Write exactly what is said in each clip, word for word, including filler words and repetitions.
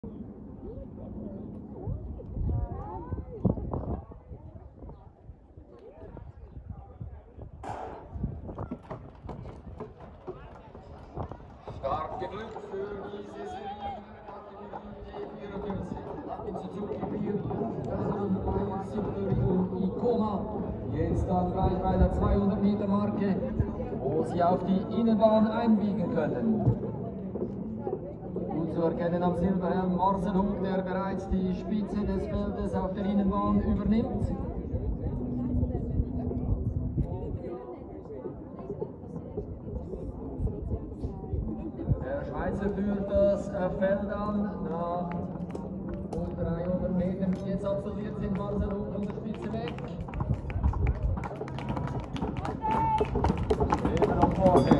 Stark geglückt für diese Serie. Und Icona. Jetzt dann gleich bei der zweihundert Meter Marke, wo sie auf die Innenbahn einbiegen können. Gut zu erkennen am Silberhelm Marcel Hug, der bereits die Spitze des Feldes auf der Innenbahn übernimmt. Der Schweizer führt das Feld an nach rund dreihundert Metern, die jetzt absolviert sind. Marcel Hug von der Spitze weg. Immer noch vorne.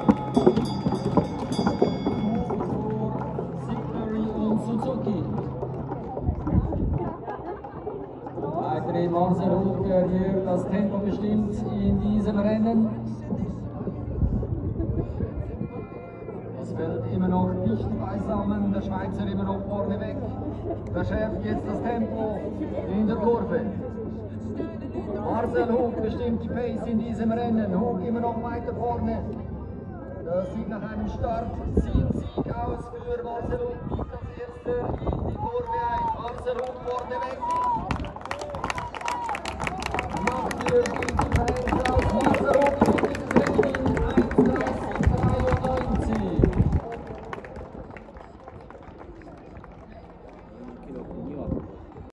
Sigbury und Suzuki. Weiterhin Marcel Hug, der hier das Tempo bestimmt in diesem Rennen. Das Feld immer noch dicht beisammen, der Schweizer immer noch vorne weg. Verschärft jetzt das Tempo in der Kurve. Marcel Hug bestimmt die Pace in diesem Rennen. Hug immer noch weiter vorne. Das sieht nach einem Start-Ziel-Sieg aus für Marcel Hug. Biegt als erster in die Kurve ein. Marcel Hug vorne weg.